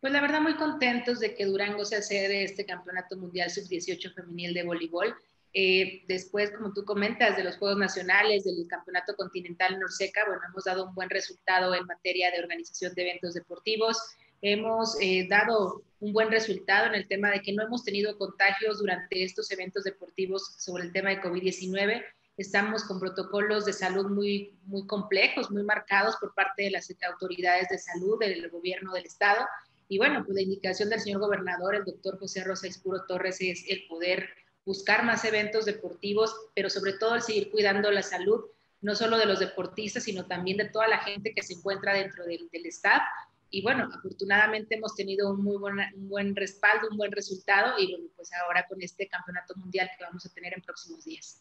Pues la verdad muy contentos de que Durango sea sede de este Campeonato Mundial Sub-18 Femenil de Voleibol. Después, como tú comentas, de los Juegos Nacionales, del Campeonato Continental Norseca, bueno, hemos dado un buen resultado en materia de organización de eventos deportivos. Hemos dado un buen resultado en el tema de que no hemos tenido contagios durante estos eventos deportivos sobre el tema de COVID-19. Estamos con protocolos de salud muy complejos, muy marcados por parte de las autoridades de salud del gobierno del estado. Y bueno, pues la indicación del señor gobernador, el doctor José Rosa Aispuro Torres, es el poder buscar más eventos deportivos, pero sobre todo el seguir cuidando la salud, no solo de los deportistas, sino también de toda la gente que se encuentra dentro del staff. Y bueno, afortunadamente hemos tenido un buen respaldo, un buen resultado, y bueno, pues ahora con este campeonato mundial que vamos a tener en próximos días.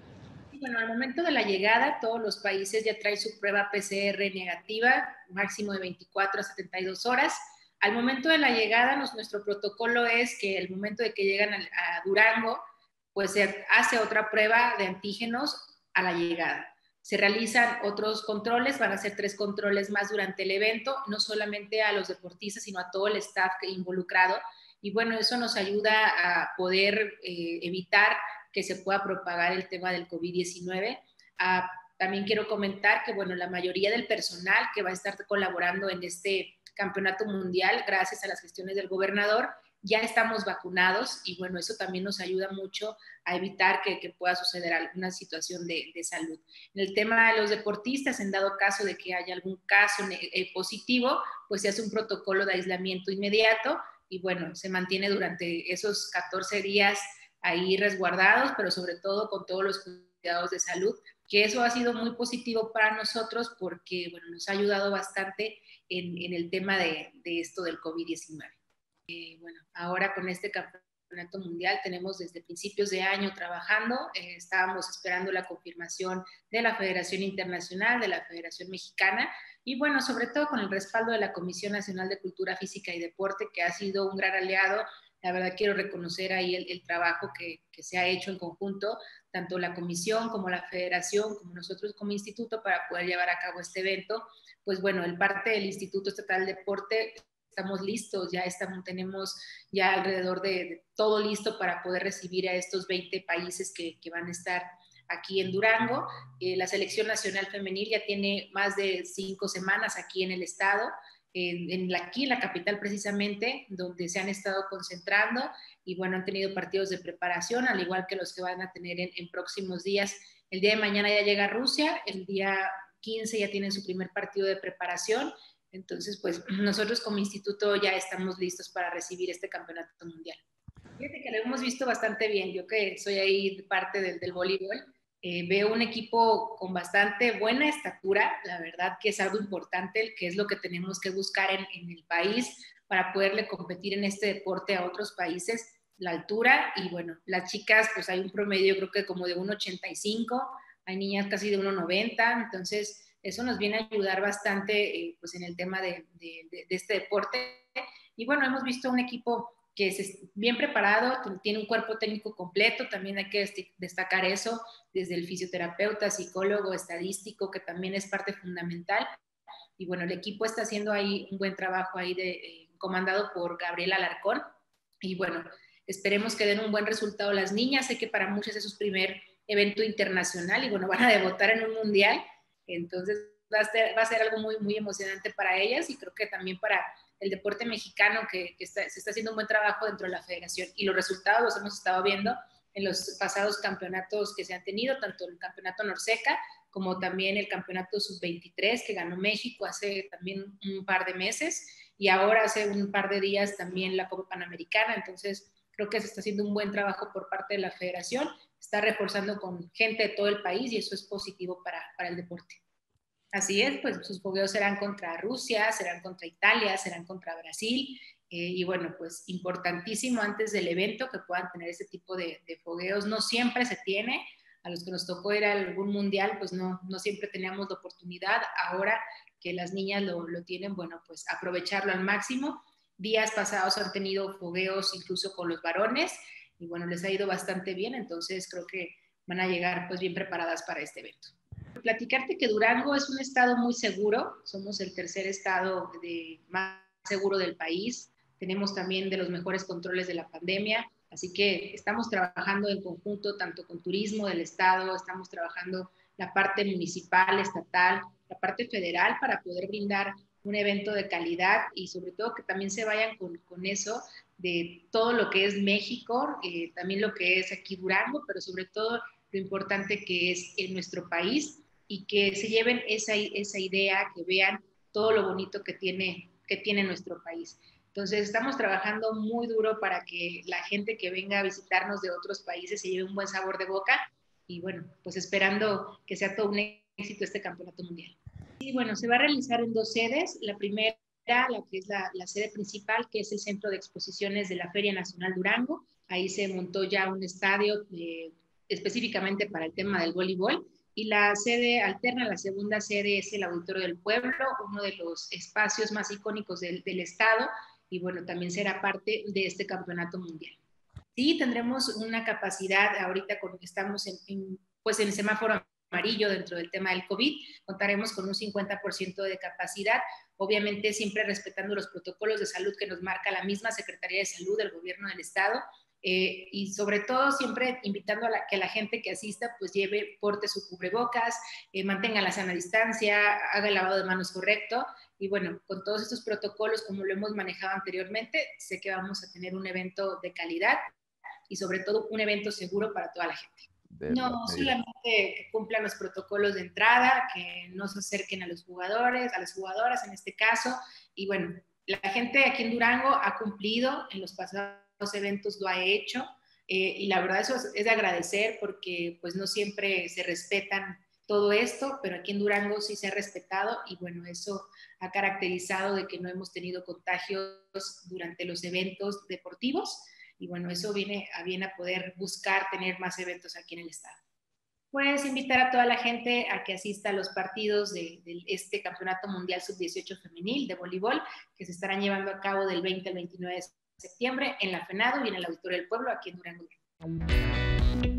Y bueno, al momento de la llegada, todos los países ya traen su prueba PCR negativa, máximo de 24 a 72 horas. Al momento de la llegada, nuestro protocolo es que al momento de que llegan a Durango, pues se hace otra prueba de antígenos a la llegada. Se realizan otros controles, van a ser 3 controles más durante el evento, no solamente a los deportistas, sino a todo el staff involucrado. Y bueno, eso nos ayuda a poder evitar que se pueda propagar el tema del COVID-19. También quiero comentar que, bueno, la mayoría del personal que va a estar colaborando en este campeonato mundial, gracias a las gestiones del gobernador, ya estamos vacunados y bueno, eso también nos ayuda mucho a evitar que pueda suceder alguna situación de salud. En el tema de los deportistas, en dado caso de que haya algún caso positivo, pues se hace un protocolo de aislamiento inmediato y bueno, se mantiene durante esos 14 días ahí resguardados, pero sobre todo con todos los cuidados de salud, que eso ha sido muy positivo para nosotros porque bueno, nos ha ayudado bastante en el tema de esto del COVID-19. Bueno, ahora con este campeonato mundial tenemos desde principios de año trabajando, estábamos esperando la confirmación de la Federación Internacional, de la Federación Mexicana, y bueno, sobre todo con el respaldo de la Comisión Nacional de Cultura Física y Deporte, que ha sido un gran aliado. La verdad quiero reconocer ahí el trabajo que se ha hecho en conjunto, tanto la comisión como la federación, como nosotros como instituto, para poder llevar a cabo este evento. Pues bueno, el parte del Instituto Estatal de Deporte, estamos listos, tenemos ya alrededor de todo listo para poder recibir a estos 20 países que van a estar aquí en Durango. La selección nacional femenil ya tiene más de 5 semanas aquí en el estado, aquí en la capital precisamente, donde se han estado concentrando y bueno, han tenido partidos de preparación, al igual que los que van a tener en próximos días. El día de mañana ya llega Rusia, el día 15 ya tienen su primer partido de preparación. Entonces, pues nosotros como instituto ya estamos listos para recibir este campeonato mundial. Fíjate que lo hemos visto bastante bien. Yo que soy ahí parte del voleibol, veo un equipo con bastante buena estatura, la verdad que es algo importante, que es lo que tenemos que buscar en el país para poderle competir en este deporte a otros países, la altura. Y bueno, las chicas, pues hay un promedio creo que como de 1,85, hay niñas casi de 1,90, entonces eso nos viene a ayudar bastante pues en el tema de este deporte. Y bueno, hemos visto un equipo que es bien preparado, tiene un cuerpo técnico completo, también hay que destacar eso, desde el fisioterapeuta, psicólogo, estadístico, que también es parte fundamental. Y bueno, el equipo está haciendo ahí un buen trabajo ahí comandado por Gabriela Alarcón. Y bueno, esperemos que den un buen resultado las niñas. Sé que para muchas es su primer evento internacional y bueno, van a debutar en un mundial. Entonces va a ser algo muy emocionante para ellas y creo que también para el deporte mexicano se está haciendo un buen trabajo dentro de la federación y los resultados los hemos estado viendo en los pasados campeonatos que se han tenido, tanto el campeonato Norseca como también el campeonato sub-23 que ganó México hace también un par de meses y ahora hace un par de días también la Copa Panamericana. Entonces creo que se está haciendo un buen trabajo por parte de la federación, está reforzando con gente de todo el país y eso es positivo para el deporte. Así es, pues sus fogueos serán contra Rusia, serán contra Italia, serán contra Brasil. Y bueno, pues importantísimo antes del evento que puedan tener ese tipo de fogueos. No siempre se tiene. A los que nos tocó ir a algún mundial, pues no siempre teníamos la oportunidad. Ahora que las niñas lo tienen, bueno, pues aprovecharlo al máximo. Días pasados han tenido fogueos incluso con los varones y bueno, les ha ido bastante bien. Entonces creo que van a llegar pues bien preparadas para este evento. Platicarte que Durango es un estado muy seguro, somos el tercer estado más seguro del país, tenemos también de los mejores controles de la pandemia, así que estamos trabajando en conjunto tanto con turismo del estado, estamos trabajando la parte municipal, estatal, la parte federal para poder brindar un evento de calidad y sobre todo que también se vayan con eso de todo lo que es México, también lo que es aquí Durango, pero sobre todo lo importante que es en nuestro país y que se lleven esa idea, que vean todo lo bonito que tiene nuestro país. Entonces estamos trabajando muy duro para que la gente que venga a visitarnos de otros países se lleve un buen sabor de boca y bueno, pues esperando que sea todo un éxito este campeonato mundial. Y bueno, se va a realizar en 2 sedes. La primera, la que es la sede principal, que es el Centro de Exposiciones de la Feria Nacional Durango. Ahí se montó ya un estadio específicamente para el tema del voleibol. Y la sede alterna, la segunda sede, es el Auditorio del Pueblo, uno de los espacios más icónicos del estado, y bueno, también será parte de este campeonato mundial. Sí, tendremos una capacidad, ahorita estamos pues en el semáforo amarillo dentro del tema del COVID, contaremos con un 50% de capacidad, obviamente siempre respetando los protocolos de salud que nos marca la misma Secretaría de Salud del Gobierno del Estado, y sobre todo siempre invitando que la gente que asista pues porte su cubrebocas, mantenga la sana distancia, haga el lavado de manos correcto, y bueno, con todos estos protocolos como lo hemos manejado anteriormente, sé que vamos a tener un evento de calidad y sobre todo un evento seguro para toda la gente. No solamente que cumplan los protocolos de entrada, que no se acerquen a los jugadores, a las jugadoras en este caso, y bueno, la gente aquí en Durango ha cumplido, en los pasados eventos lo ha hecho, y la verdad eso es de agradecer porque pues no siempre se respetan todo esto, pero aquí en Durango sí se ha respetado y bueno, eso ha caracterizado de que no hemos tenido contagios durante los eventos deportivos y bueno, eso viene a poder buscar tener más eventos aquí en el estado. Puedes invitar a toda la gente a que asista a los partidos de este Campeonato Mundial Sub-18 Femenil de voleibol que se estarán llevando a cabo del 20 al 29 de septiembre en la FENADO y en el Auditorio del Pueblo aquí en Durango.